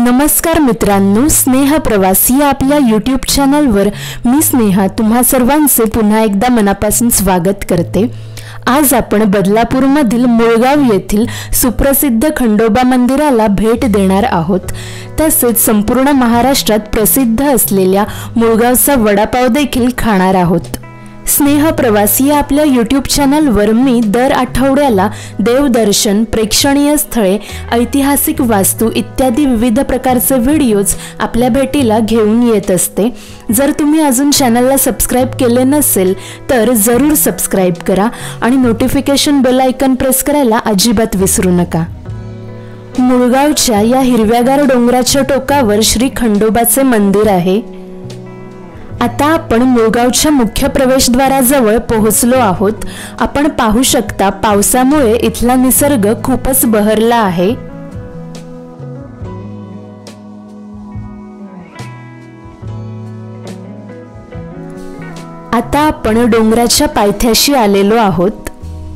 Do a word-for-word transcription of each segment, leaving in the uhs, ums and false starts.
नमस्कार मित्रांनो, स्नेह प्रवासी या आपल्या यूट्यूब चॅनलवर मी स्नेहा तुम्हा सर्वांचे पुन्हा एकदा मनापासून स्वागत करते। आज आपण बदलापूरमधील मुळगाव येथील सुप्रसिद्ध खंडोबा मंदिराला भेट देणार आहोत। तसेच संपूर्ण महाराष्ट्रात प्रसिद्ध असलेल्या मुळगावचा वडापाव देखील खाणार आहोत। स्नेह प्रवासी या आपल्या यूट्यूब चॅनलवर मी दर आठवड्याला देवदर्शन, प्रेक्षणीय स्थळे, ऐतिहासिक वास्तू इत्यादी विविध प्रकारचे व्हिडिओज आपल्या भेटीला घेऊन येत असते। जर तुम्ही अजून चॅनलला सबस्क्राइब केले नसेल तर जरूर सबस्क्राइब करा आणि नोटिफिकेशन बेल आयकॉन प्रेस करायला अजिबात विसरू नका। मुळगावच्या या हिरव्यागार डोंगराच्या टोकावर श्री खंडोबाचे मंदिर आहे। आता आपण मुळगावच्या मुख्य प्रवेशद्वाराजवळ पोहोचलो आहोत। आपण पाहू शकता पावसामुळे इथला निसर्ग खूपच बहरला आहे। आता आपण डोंगराच्या पायथ्याशी आलेलो आहोत।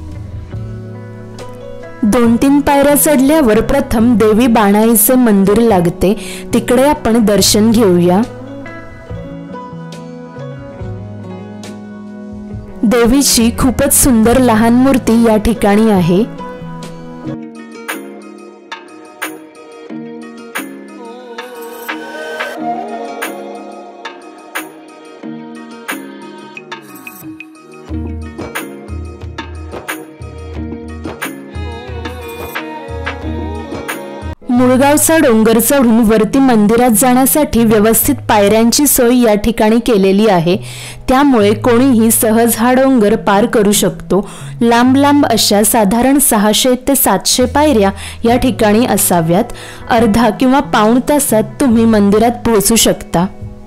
दोन तीन पायऱ्या चढल्यावर प्रथम देवी बाणाईचे मंदिर लागते, तिकडे आपण दर्शन घेऊया। देवीची खूपच सुंदर लहान मूर्ती या ठिकाणी आहे। मुळगावचा डोंगर चढून वरती मंदिरात जाण्यासाठी व्यवस्थित पायऱ्यांची सोय या ठिकाणी केलेली आहे, त्यामुळे कोणीही सहज हा डोंगर पार करू शकतो। लांब लांब अशा साधारण सहाशे ते सातशे पायऱ्या या ठिकाणी असाव्यात। अर्धा किंवा पाऊण तासात तुम्ही मंदिरात पोहोचू शकता।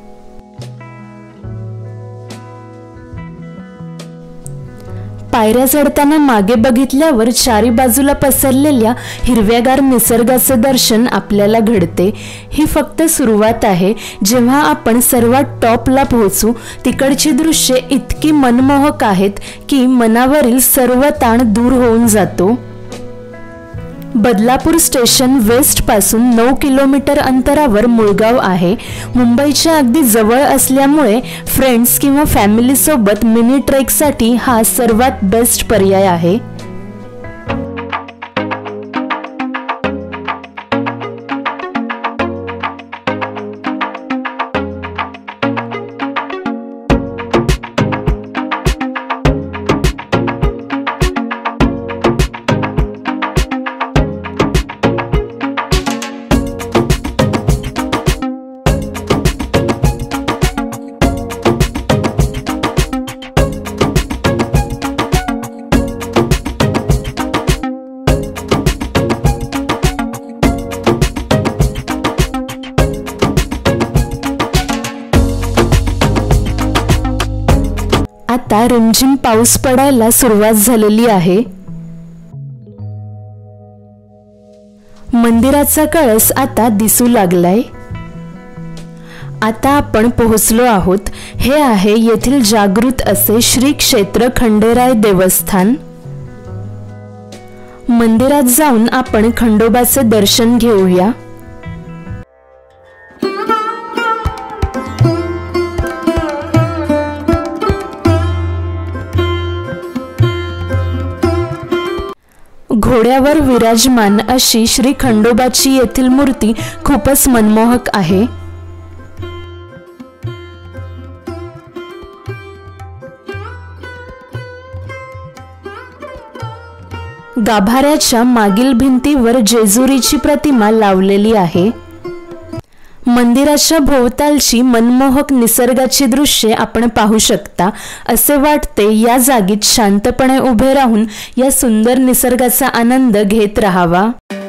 पायऱ्या चढताना मागे बघितल्यावर चारी बाजूला पसरलेल्या हिरव्यागार निसर्गाचे दर्शन आपल्याला घडते। ही फक्त सुरुवात आहे। जेव्हा आपण सर्वात टॉपला पोहोचू तिकडची दृश्ये इतकी मनमोहक आहेत की मनावरील सर्व ताण दूर होऊन जातो। बदलापूर स्टेशन वेस्ट पासून नऊ किलोमीटर अंतरावर मुळगाव आहे। मुंबईच्या अगदी जवळ असल्यामुळे फ्रेंड्स किंवा फॅमिली सोबत मिनी ट्रेकसाठी हा सर्वात बेस्ट पर्याय आहे। आता रिमझिम पाऊस पडायला सुरुवात झालेली आहे। मंदिराचा कळस आता दिसू लागलाय। आता आपण पोहोचलो आहोत। हे आहे येथील जागृत असे श्री क्षेत्र खंडेराय देवस्थान। मंदिरात जाऊन आपण खंडोबाचे दर्शन घेऊया। घोड्यावर विराजमान अशी श्री खंडोबाची येथील मूर्ती खूपच मनमोहक आहे। गाभाऱ्याच्या मागील भिंतीवर जेजुरीची प्रतिमा लावलेली आहे। मंदिराच्या भोवतालची मनमोहक निसर्गाची दृश्ये आपण पाहू शकता। असे वाटते या जागीत शांतपणे उभे राहून या सुंदर निसर्गाचा आनंद घेत राहावा।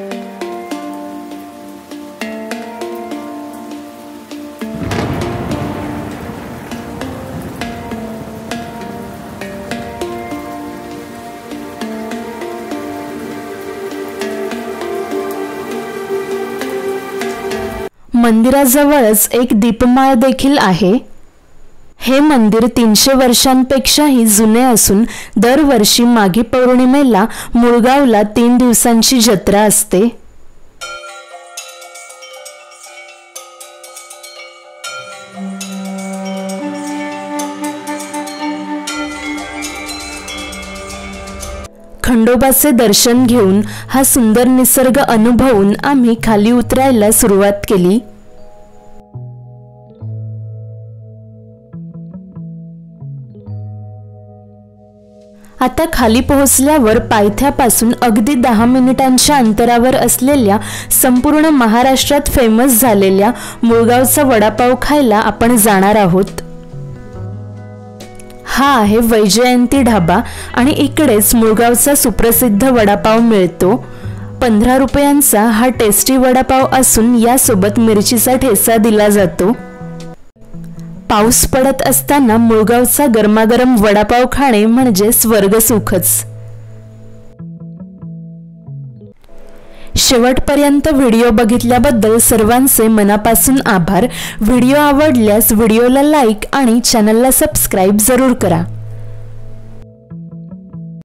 मंदिराजवळच एक दीपमाळ देखील आहे। हे मंदिर तीनशे वर्षांपेक्षाही जुने असून दरवर्षी माघी पौर्णिमेला मुळगावला तीन दिवसांची जत्रा असते। खंडोबाचे दर्शन घेऊन हा सुंदर निसर्ग अनुभवून आम्ही खाली उतरायला सुरुवात केली। आता खाली पोहोचल्यावर पायथ्यापासून अगदी दहा मिनिटांच्या अंतरावर असलेल्या संपूर्ण महाराष्ट्रात फेमस झालेल्या मुळगावचा वडापाव खायला आपण जाणार आहोत। हा आहे वैजयंती ढाबा आणि इकडेच मुळगावचा सुप्रसिद्ध वडापाव मिळतो। पंधरा रुपयांचा हा टेस्टी वडापाव असून यासोबत मिरचीचा ठेचा दिला जातो। पाऊस पडत असताना मुळगावचा गरमागरम वडापाव खाणे म्हणजे स्वर्गसुखच। शेवटपर्यंत व्हिडिओ बघितल्याबद्दल सर्वांचे मनापासून आभार। व्हिडिओ आवडल्यास व्हिडिओला लाईक आणि चॅनलला सबस्क्राइब जरूर करा।